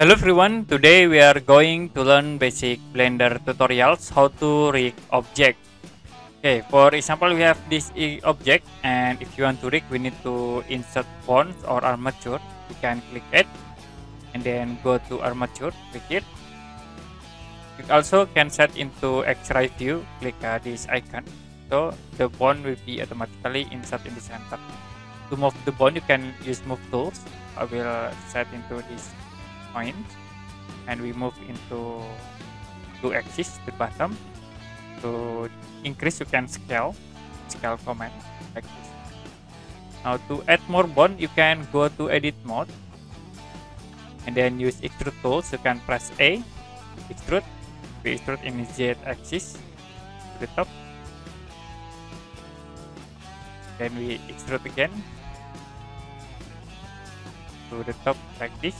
Hello everyone, today we are going to learn basic Blender tutorials how to rig object. Okay, for example we have this object, and if you want to rig we need to insert bonds or armature. You can click it and then go to armature, click it. You also can set into X-ray view, click this icon. So the bond will be automatically insert in the center. To move the bond you can use move tools. I will set into this point and we move into 2 axis to bottom. To increase you can scale command like this. Now to add more bond you can go to edit mode and then use extrude tools. You can press A, extrude, we extrude in Z axis to the top, then we extrude again to the top like this.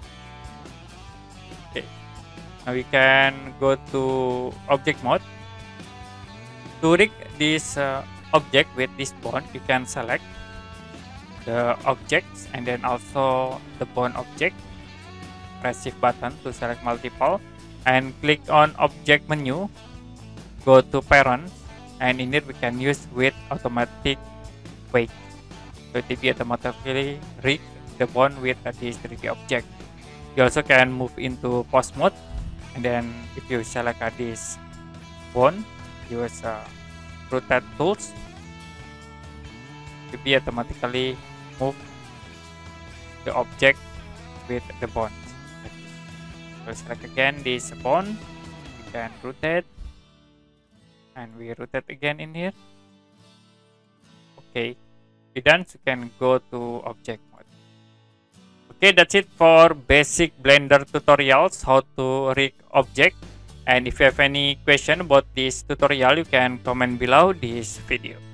Okay, now we can go to object mode. To rig this object with this bond, you can select the objects and then also the bond object. Press shift button to select multiple and click on object menu, go to parent, and in it we can use with automatic wake. So it will be automatically rig the bond with this 3D object. You also can move into pose mode, and then if you select this bond, use rotate tools, it will be automatically move the object with the bond. So select again this bond, you can rotate, and we rotate again in here. Okay, we done. So you can go to object mode. Okay, that's it for basic Blender tutorials how to rig object. And if you have any question about this tutorial, you can comment below this video.